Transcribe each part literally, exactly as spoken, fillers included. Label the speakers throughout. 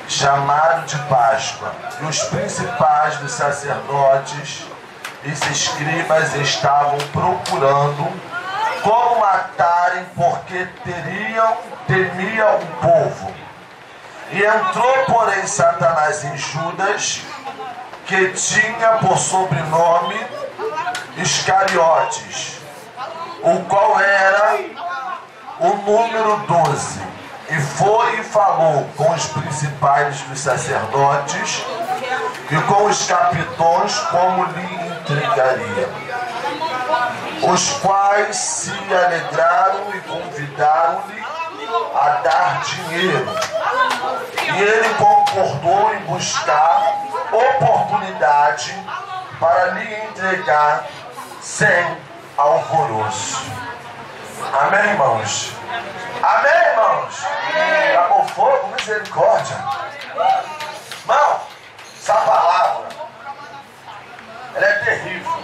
Speaker 1: chamaram de Páscoa. E os principais dos sacerdotes e os escribas estavam procurando como matarem, porque teriam, temiam o povo. E entrou, porém, Satanás em Judas, que tinha por sobrenome Iscariotes, o qual era o número doze. E foi e falou com os principais dos sacerdotes e com os capitões como lhe entregaria, os quais se alegraram e convidaram-lhe a dar dinheiro. E ele concordou em buscar oportunidade para lhe entregar sem alvoroço. Amém, irmãos? Amém, irmãos? Acabou fogo, misericórdia. Irmão, essa palavra, ela é terrível.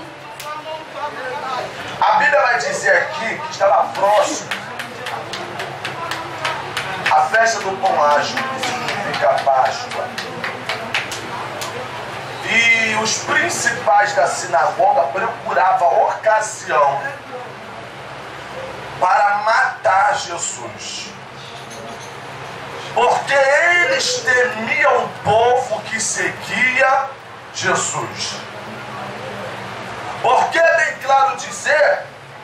Speaker 1: A Bíblia vai dizer aqui que estava próximo a festa do pão ágil, que significa Páscoa. E os principais da sinagoga procuravam ocasião para matar Jesus, porque eles temiam o povo que seguia Jesus. Porque é bem claro dizer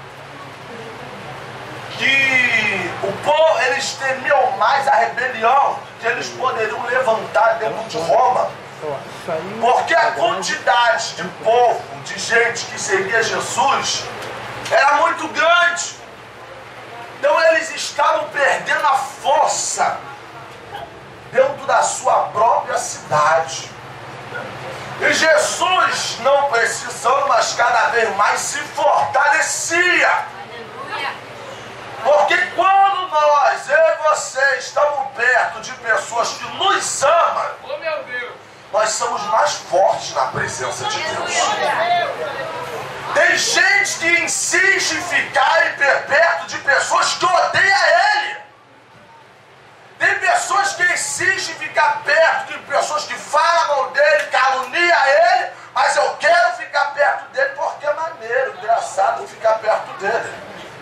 Speaker 1: que o povo, eles temiam mais a rebelião que eles poderiam levantar dentro de Roma, porque a quantidade de povo, de gente que seguia Jesus era muito grande. Então eles estavam perdendo a força dentro da sua própria cidade. E Jesus, não precisando, mas cada vez mais se fortalecia. Porque quando nós, eu e você, estamos perto de pessoas que nos amam, nós somos mais fortes na presença de Deus. Tem gente que insiste em ficar em perto de pessoas que odeiam Ele. Tem pessoas que insistem em ficar perto de pessoas que falam dele, caluniam Ele, mas eu quero ficar perto dele porque é maneiro, engraçado ficar perto dele.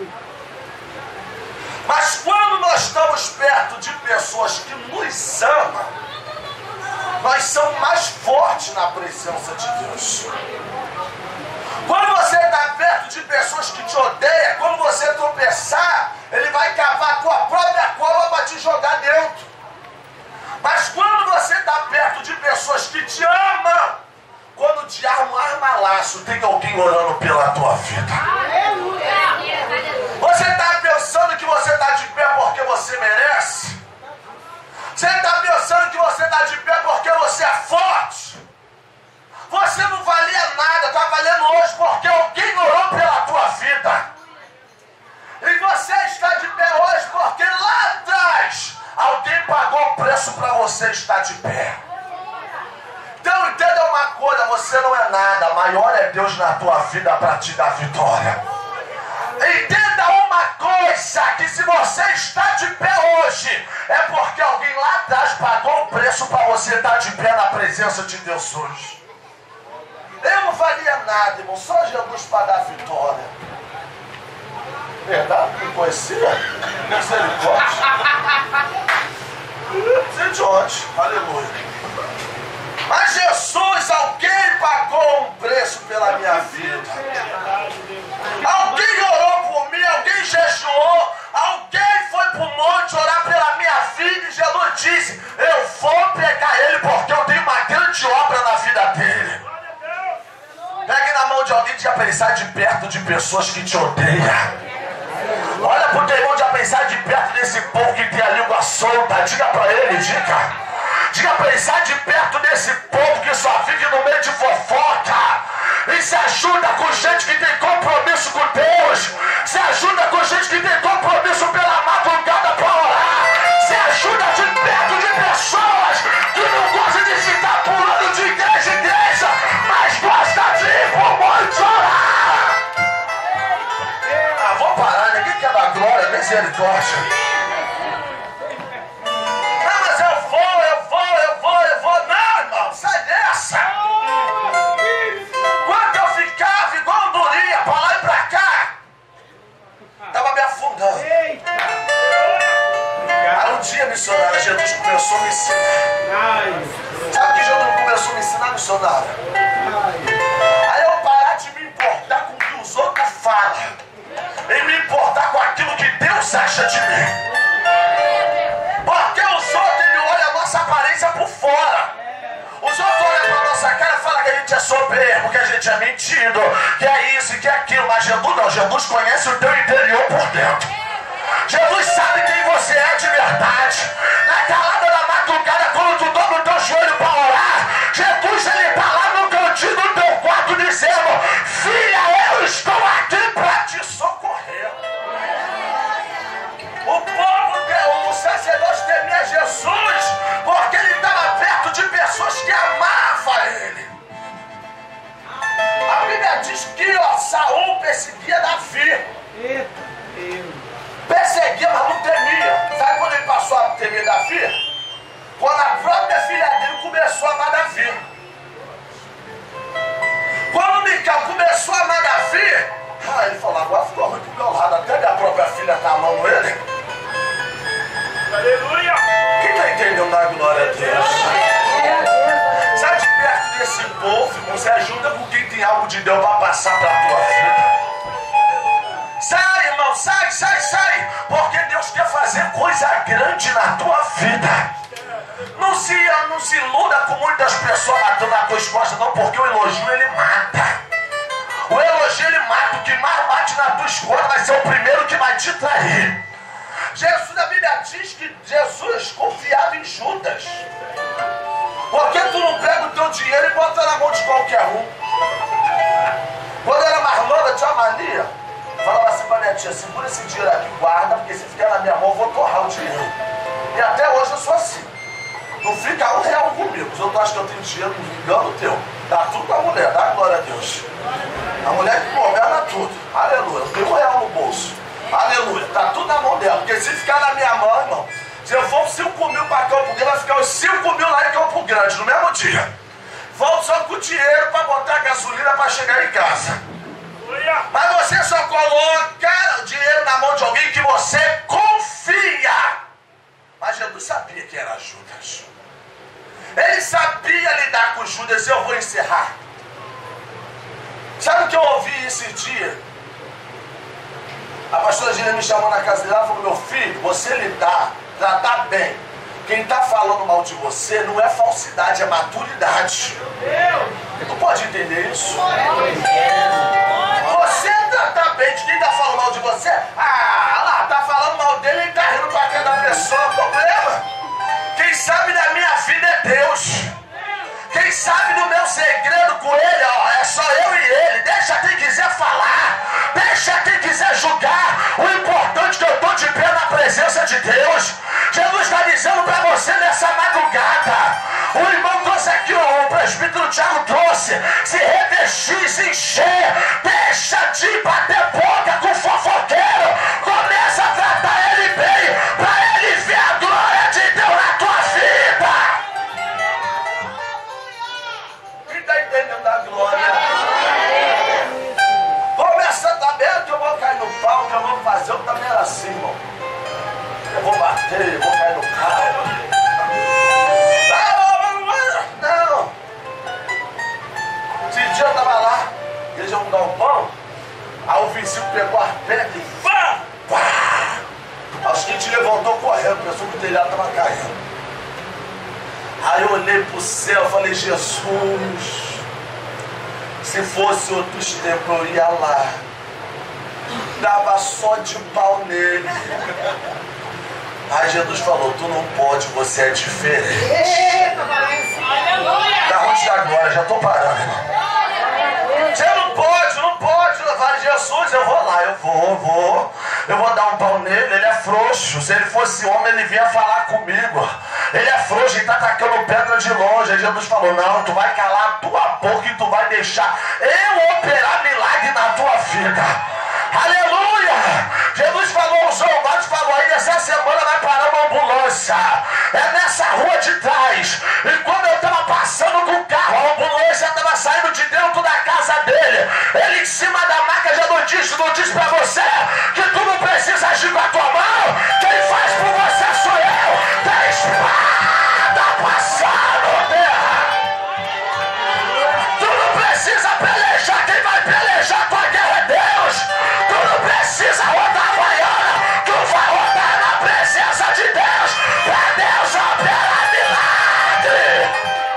Speaker 1: Mas quando nós estamos perto de pessoas que nos amam, nós somos mais fortes na presença de Deus. Quando você está perto de pessoas que te odeiam, quando você tropeçar, ele vai cavar a tua própria cova para te jogar dentro. Mas quando você está perto de pessoas que te amam, quando o diabo arma laço, tem alguém orando pela tua vida. Você está pensando que você está de pé porque você merece? Você está pensando que você está de pé porque você é forte? Você não valia nada, está valendo hoje porque alguém orou pela tua vida. E você está de pé hoje porque lá atrás alguém pagou o preço para você estar de pé. Então entenda uma coisa, você não é nada, maior é Deus na tua vida para te dar vitória. Entenda uma coisa, que se você está de pé hoje, é porque alguém lá atrás pagou o preço para você estar de pé na presença de Deus hoje. Eu não valia nada, irmão, só Jesus para dar vitória. Verdade? Não conhecia? Misericórdia. Sei de onde? Aleluia. Mas Jesus, alguém pagou um preço pela minha vida. Alguém orou por mim, alguém jejuou, alguém foi para o monte orar pela minha vida e Jesus disse, eu vou pegar ele porque eu tenho uma grande obra na vida dele. Pegue na mão de alguém que já pensar de perto de pessoas que te odeiam. Olha pro teu irmão, já pensar de perto desse povo que tem a língua solta. Diga pra ele, diga. Diga pra ele, sai de perto desse povo que só vive no meio de fofoca. E se ajuda com gente que tem compromisso com Deus. Se ajuda com gente que tem compromisso pela madrugada pra orar. Se ajuda de perto de pessoas que não gostam de ficar pulando de igreja em igreja, mas gosta de ir pro monte orar. Ah, vou parar, ninguém quer dar glória, misericórdia. Ah, mas eu vou, eu vou, eu dia, missionária, Jesus começou a me ensinar. Sabe que Jesus começou a me ensinar, missionária? Aí eu parar de me importar com o que os outros falam e me importar com aquilo que Deus acha de mim. Porque os outros, ele olha a nossa aparência por fora. Os outros olham para a nossa cara e falam que a gente é soberbo, que a gente é mentido, que é isso e que é aquilo. Mas Jesus não, Jesus conhece o teu interior por dentro. Jesus sabe quem você é de verdade. Na calada da madrugada, quando tu dobra o teu joelho para orar, Jesus, ele está lá no cantinho do teu quarto dizendo: filha, eu estou aqui para te socorrer. O povo, o sacerdote temia Jesus porque ele estava perto de pessoas que amavam ele. A Bíblia diz que ó, Saul perseguia Davi. Perseguia, mas não temia. Sabe quando ele passou a temer Davi? Quando a própria filha dele começou a amar Davi. Quando Mical começou a amar Davi, ah, ele falou: agora ficou ruim pro meu lado, até minha própria filha está amando ele. Aleluia! Quem está entendendo da glória a Deus? Sai de perto desse povo, irmão. Você ajuda com quem tem algo de Deus para passar para a tua vida. Sai, irmão, sai, sai, sai. Porque Deus quer fazer coisa grande na tua vida. Não se, não se iluda com muitas pessoas batendo na tua esposa, não, porque o elogio ele mata. O elogio ele mata. O que mais bate na tua esposa vai ser o primeiro que vai te trair. Jesus, a Bíblia diz que Jesus confiava em Judas. Por que tu não pega o teu dinheiro e bota na mão de qualquer um? Quando era mais nova, tinha mania. Falava assim pra minha tia: segura esse dinheiro aqui, guarda, porque se ficar na minha mão eu vou torrar o dinheiro. E até hoje eu sou assim. Não fica um real comigo. Os outros acham que eu tenho dinheiro, não engano o teu. Dá tudo pra mulher, dá glória a Deus. A mulher que governa tudo. Aleluia. Eu tenho um real no bolso. Aleluia. Tá tudo na mão dela. Porque se ficar na minha mão, irmão, se eu for cinco mil para Campo Grande, vai ficar os cinco mil lá em Campo Grande, no mesmo dia. Volto só com o dinheiro para botar gasolina para chegar em casa. Mas você só coloca o dinheiro na mão de alguém que você confia. Mas Jesus sabia que era Judas. Ele sabia lidar com Judas. Eu vou encerrar. Sabe o que eu ouvi esse dia? A pastora Gina me chamou na casa dela e falou: meu filho, você lidar, tratar bem quem está falando mal de você não é falsidade, é maturidade. Tu pode entender isso? Você tratar bem de quem está falando mal de você, ah lá, tá falando mal dele e está rindo para cada pessoa. Problema? Quem sabe da minha vida é Deus. Quem sabe do meu segredo com ele, ó, é só eu e ele. Deixa quem quiser falar, deixa quem quiser julgar. O importante é que eu estou de pé na presença de Deus. Jesus está dizendo para você nessa madrugada. O irmão trouxe aqui, o presbítero Tiago trouxe. Se revestir, se encher. Deixa de bater boca com o fofoqueiro. Começa a tratar ele bem, para ele ver a glória de Deus na tua vida. Quem está entendendo da glória? Começa a estar bem que eu vou cair no pau, que eu vou fazer. Eu também era assim, irmão. Eu vou bater, eu vou cair no carro. Não! Esse dia eu tava lá, eles iam dar um pão, aí o vizinho pegou a pedra e vá! Pá! Acho que a gente levantou correndo, pensou que o telhado tava caindo. Aí eu olhei pro céu e falei: Jesus, se fosse outros tempos eu ia lá, dava só de pau nele. Aí Jesus falou: tu não pode, você é diferente. Tá ruim de agora, já tô parando, irmão. Você não pode, não pode levar Jesus. Eu vou lá, eu vou, eu vou. Eu vou dar um pau nele, ele é frouxo. Se ele fosse homem, ele vinha falar comigo. Ele é frouxo, ele tá atacando pedra de longe. Aí Jesus falou: não, tu vai calar a tua boca e tu vai deixar eu operar milagre na tua vida. Aleluia! Jesus falou, os soldados falou aí, essa semana vai parar uma ambulância. É nessa rua de trás. E quando eu estava passando com o carro, a ambulância estava saindo de dentro da casa dele. Ele em cima da maca já não disse, não disse pra você que tu não precisa agir com a tua mão. Quem faz por você sou eu. espada passando terra. Tu não precisa pelejar, quem vai pelejar tua guerra é Deus. Tu não precisa rodar a baiana, tu vai rodar na presença de Deus, pra Deus operar milagre.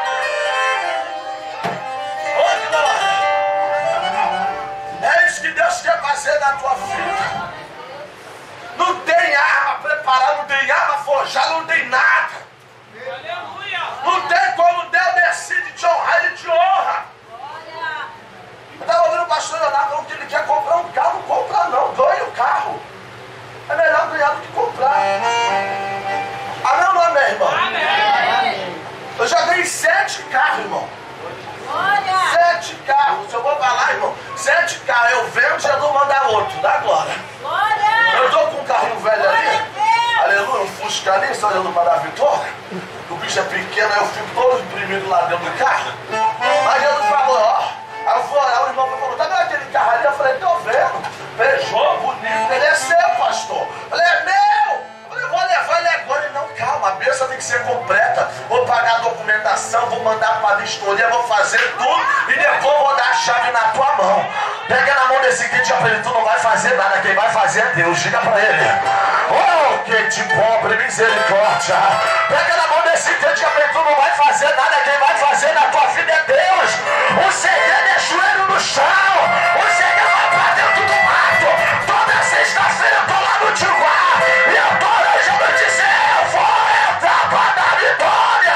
Speaker 1: Ô glória! É isso que Deus quer fazer na tua vida. Não tem arma preparada, não tem arma forjada, não tem nada. Aleluia. Não tem como Deus decide te honrar, Ele te honra. Eu estava ouvindo o pastor Leonardo falando que ele quer comprar um carro. Não compra não, ganha o carro. É melhor ganhar do que comprar. Amém ou não amém, irmão? Amém. Eu já ganhei sete carros, irmão. Olha. Sete carros. Se eu vou falar, irmão, sete carros. Eu vendo, Jesus manda outro. Dá glória. Glória. Eu estou com um carrinho velho ali. Aleluia, um Fusca ali, só olhando para dar vitória. O bicho é pequeno, aí eu fico todo imprimido lá dentro do carro. Mas Jesus falou, ó. Aí eu fui orar, o irmão falou, tá vendo aquele carro ali? Eu falei, tô vendo. Beijou, bonito. Ele é seu, pastor. Eu falei, é meu. Eu falei, vou levar ele agora. Ele, não, calma, a bênção tem que ser completa. Vou pagar a documentação, vou mandar para a vistoria, vou fazer tudo e depois vou dar a chave na tua mão. Pega na mão desse kit e ele, tu não vai fazer nada, quem vai fazer é Deus. Diga para ele. Oh, que te pobre, misericórdia. Pega na mão desse kit e ele, tu não vai fazer nada, quem vai fazer na tua vida é Deus. O segredo é joelho no chão. O segredo é para dentro do mato. Toda sexta-feira eu tô lá no Tiguá e eu tô orando dizer, eu vou entrar para dar vitória.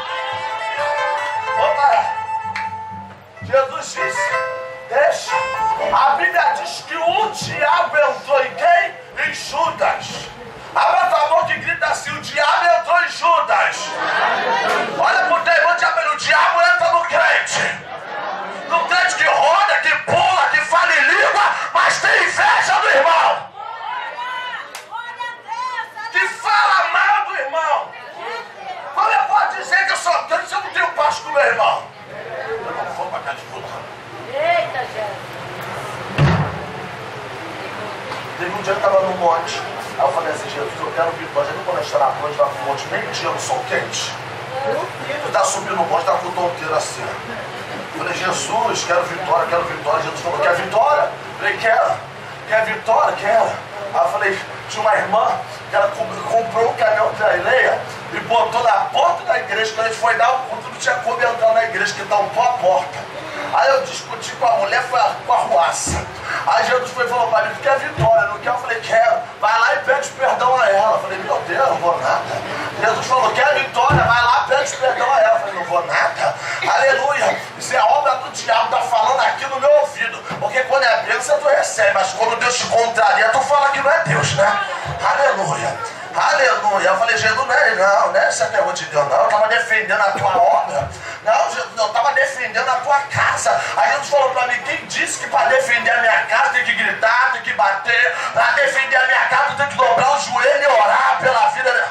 Speaker 1: Opa! Jesus disse, deixa. A Bíblia diz que o diabo entrou em quem? Em Judas. Abra tua mão que grita assim, o diabo entrou em Judas. Olha pro teu irmão, o diabo entra no crente. No crente que roda, que pula, que fala em língua, mas tem inveja do irmão. Que fala mal do irmão. Como eu posso dizer que eu sou crente se eu não tenho paz com o meu irmão? Eu não vou pra cá de puta. Eita, gente. Teve um dia que eu estava no monte. Aí eu falei assim, Jesus, eu quero vitória. Já viu quando a gente está na planta, vai pro monte, meio dia no sol quente? Tu tá subindo no monte, tá com o tonteiro assim. Eu falei, Jesus, quero vitória, quero vitória. Jesus falou, quer vitória? Eu falei, quero. Quer vitória? Quero. Aí eu falei, tinha uma irmã que ela comprou um caminhão de areia e botou na porta da igreja. Quando a gente foi dar o culto, não tinha como entrar na igreja, que tampou a porta. Aí eu discuti com a mulher, foi com a arruaça. Aí Jesus foi e falou para mim, tu quer vitória? Não quer? Eu falei, quero. Vai lá e pede perdão a ela. Eu falei, meu Deus, não vou nada. Jesus falou, quer vitória? Vai lá e pede perdão a ela. Eu falei, não vou nada. Aleluia. Isso é obra do diabo, tá falando aqui no meu ouvido. Porque quando é bênção, tu recebe. Mas quando Deus te contraria, tu fala que não é Deus, né? Aleluia. Aleluia. Eu falei, Jesus, não é não, não é esse negócio de Deus, não. Eu estava defendendo a tua obra. Não, Jesus, eu estava defendendo a tua casa. Aí Jesus falou para mim, quem disse que para defender a minha casa tem que gritar, tem que bater? Para defender a minha casa tem que dobrar o joelho e orar pela vida dela.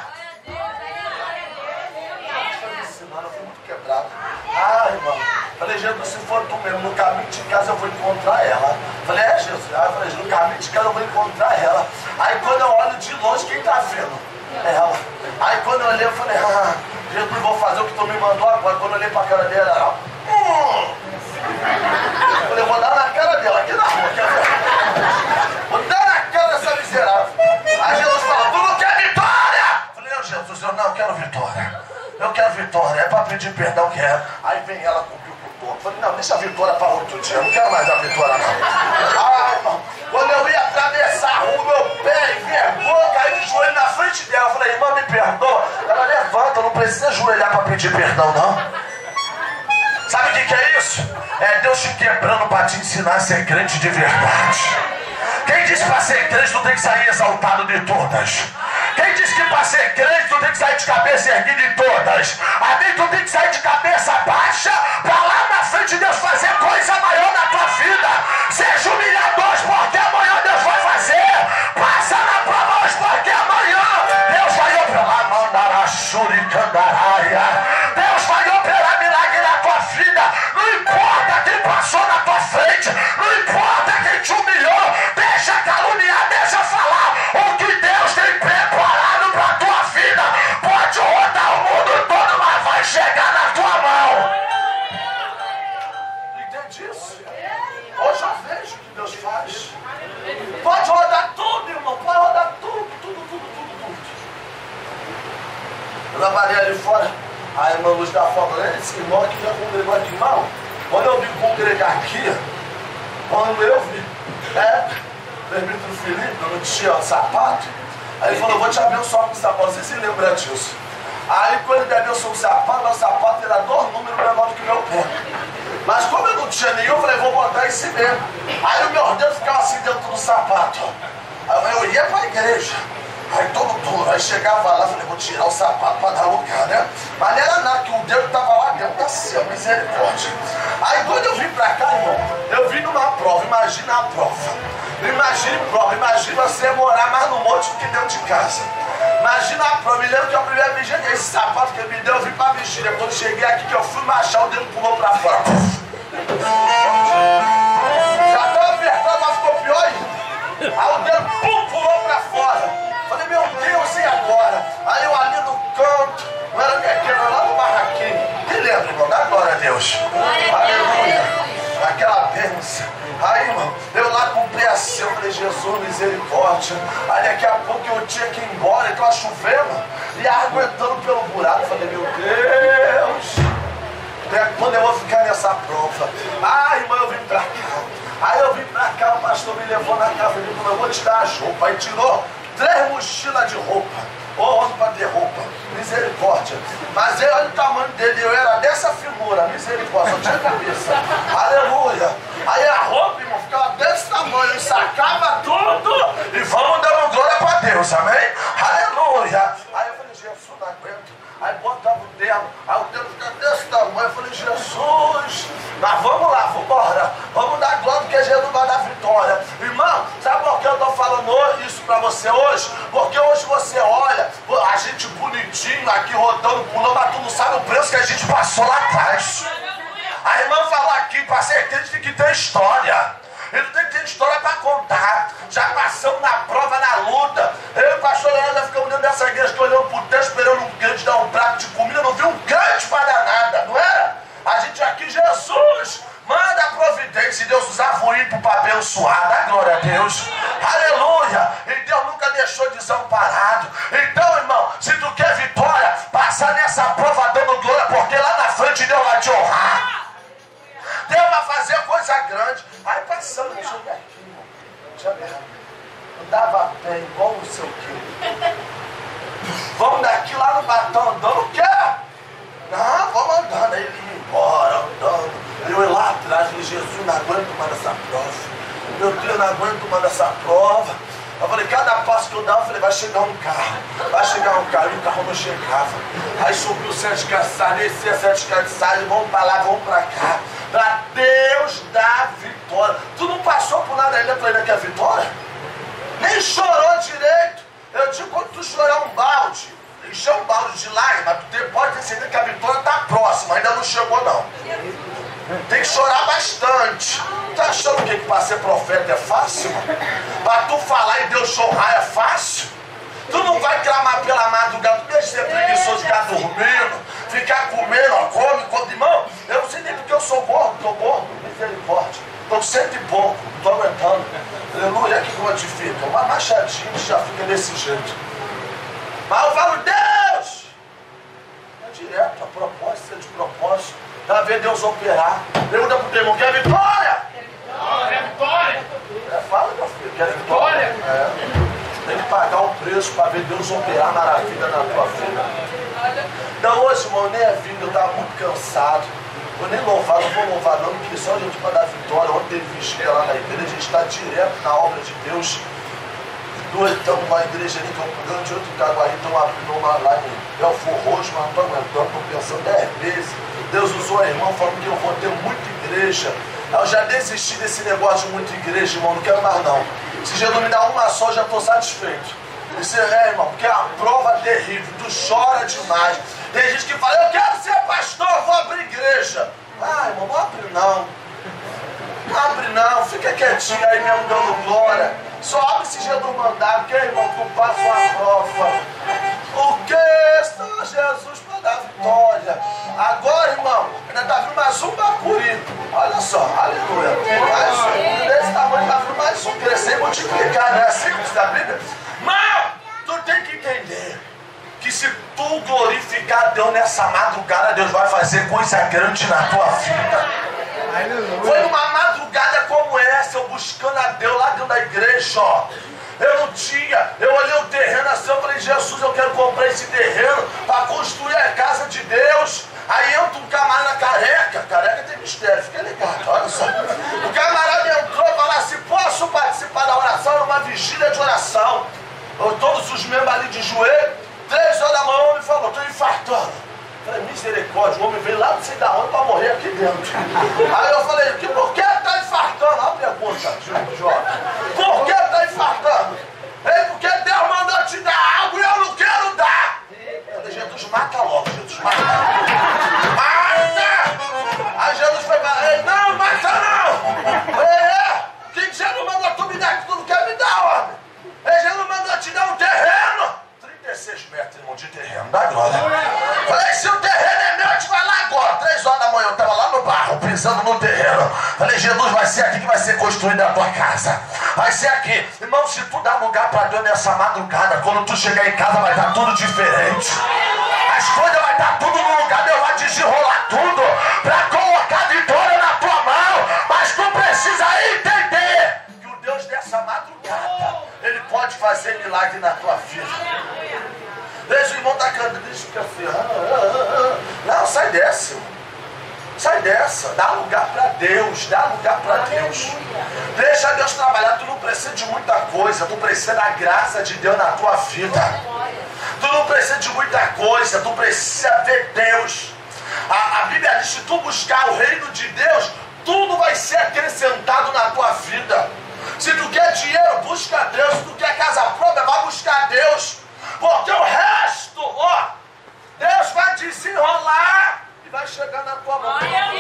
Speaker 1: Eu fui muito quebrado. Ah, irmão. Falei, Jesus, se for tu mesmo, no caminho de casa eu vou encontrar ela. Falei, é, Jesus. Aí eu falei, no caminho de casa eu vou encontrar ela. Aí quando eu olho de longe, quem tá vendo? É ela. Aí quando eu olhei, eu falei, ah, Jesus, vou fazer o que tu me mandou agora. Quando eu olhei pra cara dela, ela, hum. Eu falei, vou dar na cara dela, aqui na rua, quer ver? Vou dar na cara dessa miserável. Aí Jesus falou, tu não quer vitória? Eu falei, não, Jesus, eu não quero vitória. Eu quero vitória, é para pedir perdão, quero. Aí vem ela com o pico todo. Falei, não, deixa a vitória para outro dia, eu não quero mais a vitória, não. Ah, irmão, quando eu ia atravessar a rua, meu pé envergou, caí de joelho na frente dela. Eu falei, irmã, me perdoa. Ela levanta, não precisa ajoelhar para pedir perdão, não. Sabe o que, que é isso? É Deus te quebrando para te ensinar a ser crente de verdade. Quem disse para ser crente não tem que sair exaltado de todas. Quem disse que para ser crente tu tem que sair de cabeça erguida de todas? Amém? Tu tem que sair de cabeça baixa para lá na frente de Deus fazer coisa maior na tua vida. Seja humilhado hoje, porque amanhã Deus vai fazer. Passa na prova hoje, porque amanhã Deus vai operar. Mandará Shurikandaraia. Deus vai operar milagre na tua vida. Não importa quem passou na tua frente, não importa quem te humilhou. Deixa caluniar, deixa falar o que Deus tem preparado para a tua vida. Pode rodar. trabalhei ali fora. Aí a irmã Luz da Foto, né? Esse irmão aqui já congregou aqui, irmão. Quando eu vim congregar aqui, quando eu vi, é, o presbítero Felipe, eu não tinha sapato. Aí ele falou, eu vou te abençoar com o sapato. Você se lembra disso? Aí quando ele me abençoou com o sapato, meu sapato era dois números menor do que meu pé. Mas como eu não tinha nenhum, eu falei, vou botar esse mesmo. Aí o meu dedo ficava assim dentro do sapato. Aí eu ia pra igreja. Aí todo mundo, aí chegava lá, falei, vou tirar o sapato para dar lugar, né? Mas não era nada, que o dedo estava lá dentro da céu, misericórdia. Aí quando eu vim para cá, irmão, eu vim numa prova, imagina a prova. Imagine prova, imagina você morar mais no monte do que dentro de casa. Imagina a prova, me lembro que a primeira vez que esse sapato que ele me deu, eu vim para vestir. Quando eu cheguei aqui, que eu fui marchar, o dedo pulou para fora. Já estava apertado, mas ficou pior ainda. Aí o dedo pum, pulou para fora. Falei, meu Deus, e agora? Aí eu ali no canto, não era minha quebra, lá no barraquinho. Me lembra, irmão, dá glória a Deus. Aleluia. Aquela bênção. Aí, irmão, eu lá cumpri a cena, falei, Jesus, misericórdia. Aí daqui a pouco eu tinha que ir embora, estava chovendo, e a água entrando pelo buraco. Falei, meu Deus, até quando eu vou ficar nessa prova? Ah, irmão, eu vim pra cá. Aí eu vim pra cá, o pastor me levou na casa dele e falou, eu vou te dar as roupas. Aí tirou três mochilas de roupa. Ô, homem para ter roupa, misericórdia. Mas ele, olha o tamanho dele, eu era dessa figura, misericórdia, só tinha cabeça. Aleluia. Aí a roupa, irmão, ficava desse tamanho, ele sacava tudo e vamos dando glória para Deus, amém? Aleluia. Aí eu falei, Jesus, não aguento. Aí botava o terno, aí o terno ficava desse tamanho. Eu falei, Jesus, mas vamos lá, vamos embora. Vamos dar glória, porque Jesus vai dar vitória. Irmão, sabe por que eu estou falando isso para você hoje? Porque hoje você olha, a gente bonitinho aqui rodando, pulando, mas tu não sabe o preço que a gente passou lá atrás. A irmã falou aqui, para certeza tem que ter história. Ele tem que ter história para contar. Já passamos na prova, na luta. Eu e o pastor Leandro já ficamos dentro dessa igreja, olhando pro texto, esperando um crente dar um prato de comida. Não viu um crente para dar nada, não era? A gente aqui, Jesus, manda a providência. E Deus usava o ímpio para abençoar. Dá glória a Deus. Aleluia. E Deus nunca deixou desamparado. Então, irmão, se tu quer vitória, passa nessa prova dando glória, porque lá na frente Deus vai te honrar. Deus vai fazer coisa grande. Aí passando, deixa eu ver aqui, irmão. Deixa eu ver. Eu dava pé igual não sei o quê. Vamos daqui lá no Batão andando, o quê? Não, vamos andando. Aí ele ia embora, andando. Eu ia lá atrás, falei, Jesus, não aguento mais essa prova. Meu Deus, não aguento mais essa prova. Eu falei, cada passo que eu dava, eu falei, vai chegar um carro. Vai chegar um carro, e o carro não chegava. Aí subiu sete caçados, descia sete caçados, vamos pra lá, vamos pra cá. Pra Deus dar vitória. Tu não passou por nada ainda pra ele que é vitória? Nem chorou direito. Eu digo, quando tu chorar um balde, encher um balde de lágrimas, tu pode ter certeza que a vitória tá próxima, ainda não chegou não. Tem que chorar bastante. Tá achando que para ser profeta é fácil? Para tu falar e Deus honrar é fácil? Tu não vai clamar pela madrugada, tu deixa de ser preguiçoso, ficar dormindo, ficar comendo, ó, come, come. Irmão, eu não sei nem porque eu sou gordo, tô gordo, misericórdia. Tô cento e pouco, não tô aguentando. Aleluia, que como te fica. Uma machadinha já fica desse jeito. Mas eu falo, Deus! É direto, a propósito, é de propósito. Para ver Deus operar. Pergunta pro teu irmão, quer vitória?
Speaker 2: Quer vitória?
Speaker 1: É, fala, meu filho, quer vitória? É. Tem que pagar um preço para ver Deus operar maravilha na tua vida. Então hoje, irmão, nem é vindo, eu estava muito cansado. Eu nem louvar, não vou louvar não, porque só a gente para dar vitória. Ontem teve vigília lá na igreja, a gente está direto na obra de Deus. Dois estamos numa igreja ali, Campo Grande, outro em Caguari, estão abrindo uma lá em Belfor Roxo, mas não estou aguentando, estou pensando dez vezes. Deus usou a irmã falando que eu vou ter muita igreja. Eu já desisti desse negócio de muita igreja, irmão, não quero mais não. Se Jesus me dá uma só, já estou satisfeito. Isso é, irmão, porque é uma prova terrível, tu chora demais. Tem gente que fala, eu quero ser pastor, eu vou abrir igreja. Ah, irmão, não abre não. Não abre não, fica quietinho aí mesmo dando glória. Só abre se Jesus mandar, porque, irmão, tu passa uma prova. O que está Jesus para dar vitória? Agora, irmão, ainda está vindo mais um bacuri. Olha só, aleluia. Mais um desse tamanho, está vindo mais um. Crescer e multiplicar, não é assim que diz a Bíblia? Mas tu tem que entender que se tu glorificar Deus nessa madrugada, Deus vai fazer coisa grande na tua vida. Foi uma madrugada como essa, eu buscando a Deus lá dentro da igreja, ó. Eu não tinha, eu olhei o terreno assim, eu falei, Jesus, eu quero comprar esse terreno para construir a casa de Deus. Aí entra um camarada careca, careca tem mistério, fica ligado, olha só. O camarada entrou e falou assim, posso participar da oração? Numa vigília de oração. Eu, todos os membros ali de joelho, três horas da manhã, o homem falou, estou infartando. Eu falei, misericórdia, o homem veio lá não sei da onde para morrer aqui dentro. Aí eu falei, que, por que está infartando? Olha a pergunta, Jó. Por que está infartando? Ei, porque Deus mandou te dar água e eu não quero dar. Eu falei, Jesus, mata logo, Jesus, mata. Mata! Aí Jesus foi para ele, não, mata não. É, quem já não mandou tu me dar que tu não quer me dar, homem? Ele já não mandou te dar um terreno. trinta e seis metros, irmão, de terreno, dá glória. Falei, se o terreno é meu, a gente vai lá agora. Três horas da manhã, eu estava lá no barro, pisando no terreno. Falei, Jesus, vai ser aqui que vai ser construída a tua casa. Vai ser aqui. Irmão, se tu dá lugar para Deus nessa madrugada, quando tu chegar em casa vai estar tudo diferente. As coisas vai estar tudo no lugar, Deus vai desenrolar tudo para colocar a vitória na tua mão. Mas tu precisa entender que o Deus dessa madrugada, Ele pode fazer milagre na tua vida. Veja o irmão da canta, deixa eu assim, ah, ah, ah. Não, sai dessa. Sai dessa, dá lugar para Deus, dá lugar para Deus. Deixa Deus trabalhar, tu não precisa de muita coisa, tu precisa da graça de Deus na tua vida. Tu não precisa de muita coisa, tu precisa ver Deus. A, a Bíblia diz que se tu buscar o reino de Deus, tudo vai ser acrescentado na tua vida. Se tu quer dinheiro, busca Deus. Se tu quer casa própria, vai buscar Deus. Porque o resto, ó, Deus vai desenrolar e vai chegar na tua mão.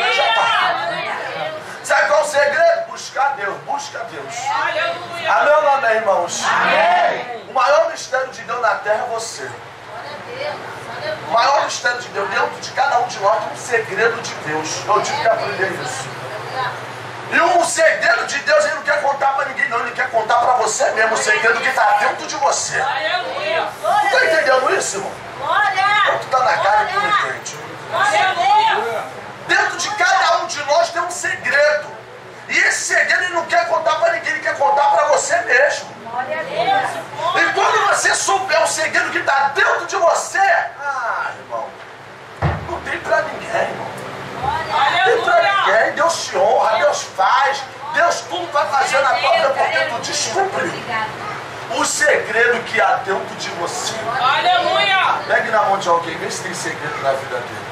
Speaker 1: Sabe qual é o segredo? Buscar Deus, busca Deus. Amém ou não, amém, irmãos? Amém. O maior mistério de Deus na terra é você. O maior mistério de Deus, dentro de cada um de nós tem um segredo de Deus. Eu tive que aprender isso. E o segredo de Deus Ele não quer contar para ninguém, não. Ele quer contar para você mesmo. O segredo que está dentro de você. Tu está entendendo isso, irmão? Ou tu está na cara e tu não entende? Dentro de cada um de nós tem um segredo. E esse segredo Ele não quer contar para ninguém. Ele quer contar para você mesmo. E quando você souber o segredo que está dentro de você, ah, irmão, não tem para ninguém, irmão. Não tem pra ninguém. Deus te honra, Deus faz, Deus tudo vai fazer na tua vida porque tu descobriu o segredo que há dentro de você.
Speaker 2: Aleluia!
Speaker 1: Pegue na mão de alguém, vê se tem segredo na vida dele.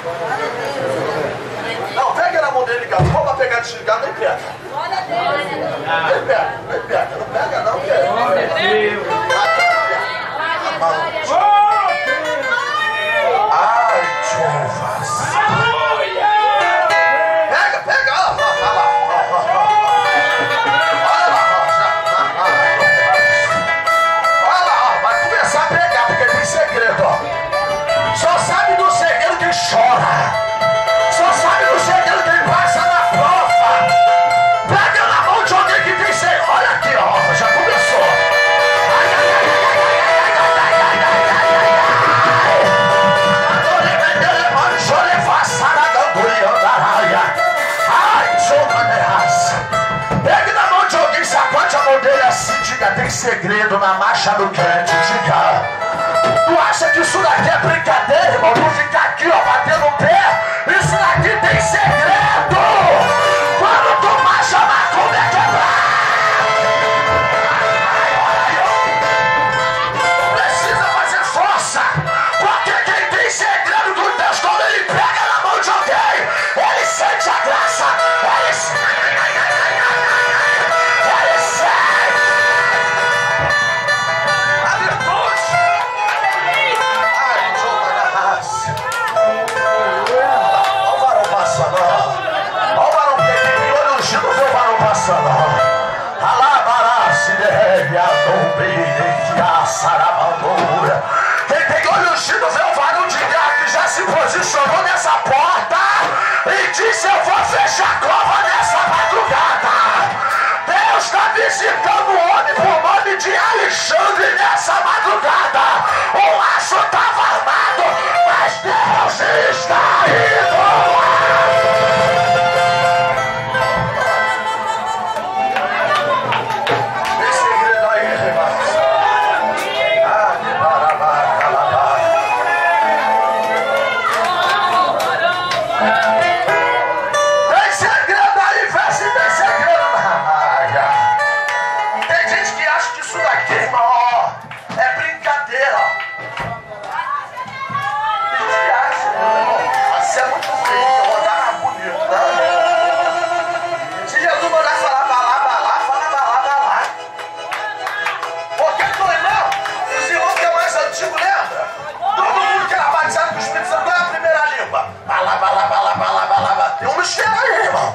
Speaker 1: Não, pega na mão dele, gato. Vamos pegar desligado, nem pega. Nem pega, nem pega. Não pega não, que é. Ai, Jeová. Chora, só sabe do segredo que ele passa na prova. Pega na mão de alguém que tem segredo. Olha aqui, ó, já começou. Ai, ai, ai, ai, ai, ai, ai, ai, ai, ai, ai. Pegue na mão de alguém, sacode a mão dele assim, diga, tem segredo na marcha do crente, diga. Tu acha que isso daqui é brincadeira, irmão? Tu fica aqui, ó, batendo o pé. Isso daqui tem segredo. Quando tu marcha, a macumba é quebrar. Precisa fazer força. Porque quem tem segredo com Deus, quando ele pega na mão de alguém, ele sente a graça. Ele sente. Ele sente. A virtude. Olha o varão passando. Olha o varão que tem olho ungido, vê o varão passando. Alabará-se deve a dombre que a sarabandura. Quem tem olho ungido, vê o varão de guerra que já se posicionou nessa porta e disse: eu vou fechar a cova nessa madrugada. Deus está visitando o homem por nome de Alexandre nessa madrugada. O laço estava armado. Mas Deus está indo. Tem segredo aí, irmãos. Ah, de barabá, calabá. Tem segredo aí, vê se tem segredo na área. Tem gente que acha que isso daqui, irmão, ó, é brincadeira, ó. Isso é muito feio, eu vou dar mais bonito, né? Se Jesus mandar falar balá, balá, fala balá, balá. Porque, meu irmão, os irmãos que é mais antigo, lembra? Todo mundo que era batizado com o Espírito Santo, qual é a primeira língua? Balá, balá, balá, balá, balá, balá. Tem um mistério aí, irmão.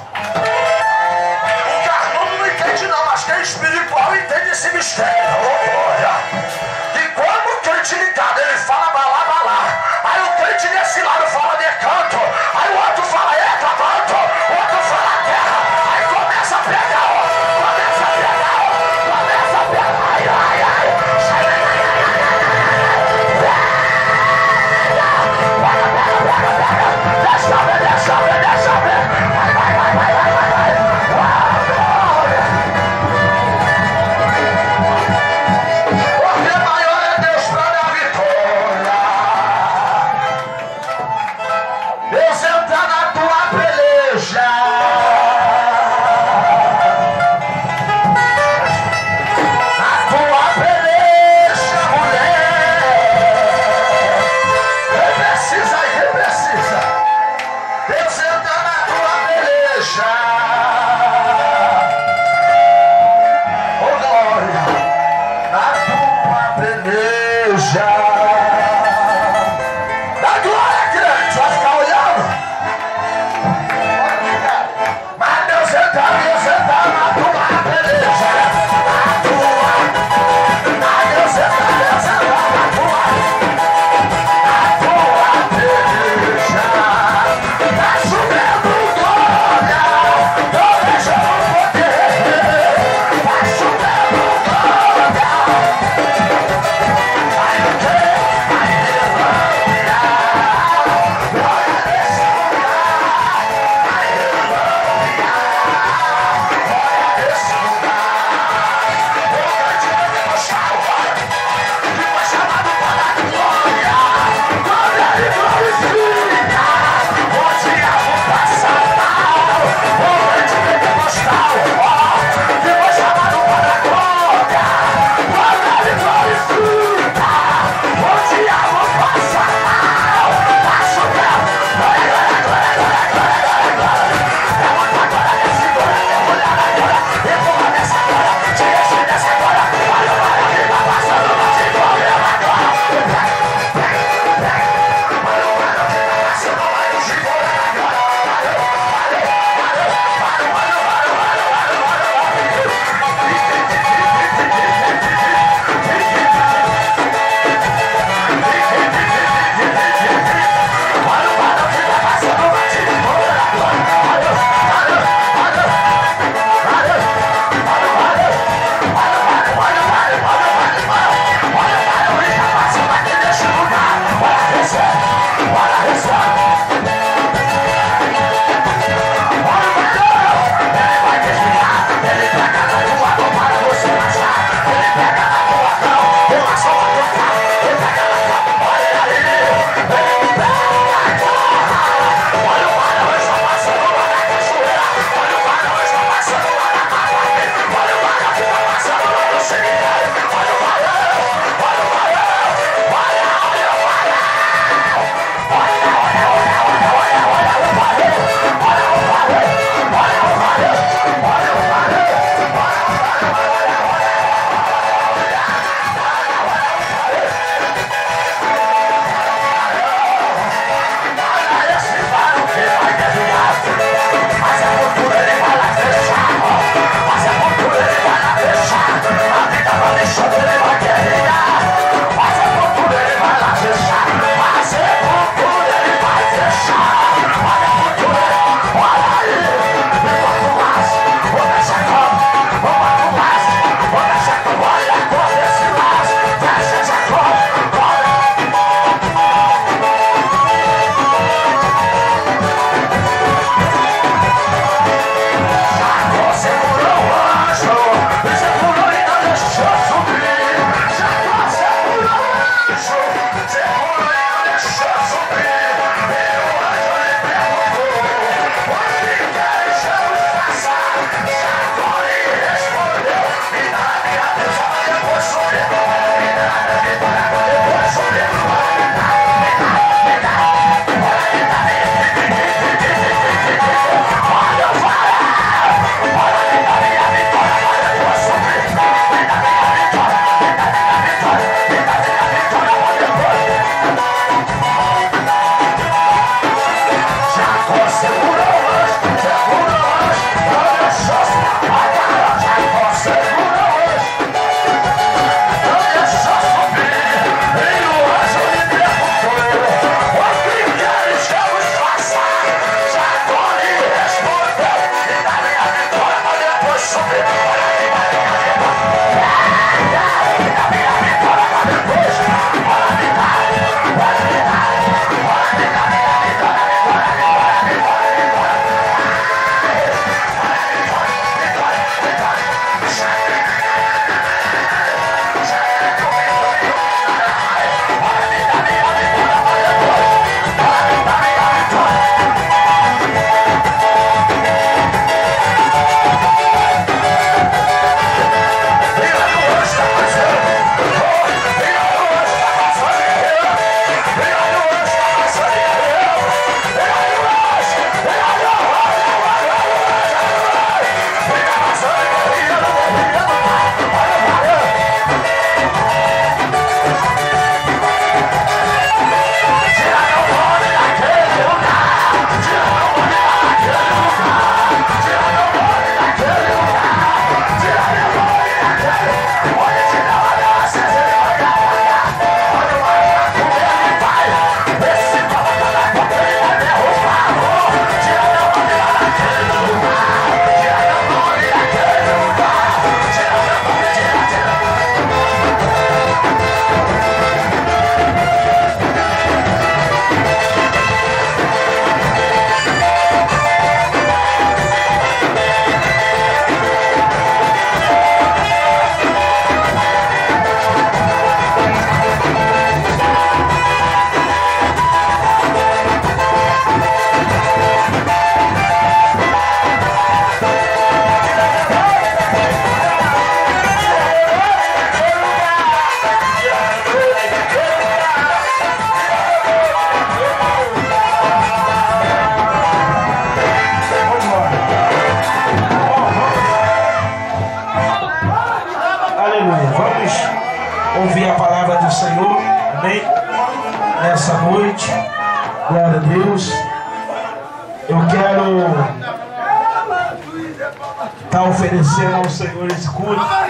Speaker 1: O carnudo não entende não, mas quem é espiritual entende esse mistério. Oh, glória. E quando o crente ligado, ele fala balá, balá. Aí o crente desse lado fala de canto, aí o outro fala eca, canto, o outro fala terra, aí começa a pegar, ó, começa a pegar, ó, começa a pegar, ai, ai, ai, pega, pega, pega, pega, deixa eu ver, deixa eu ver, deixa eu ver, vai, vai, vai, vai, vai, vai, vai, vai, porque
Speaker 3: ouvir a palavra do Senhor, amém? Nessa noite, glória a Deus. Eu quero estar oferecendo ao Senhor esse culto.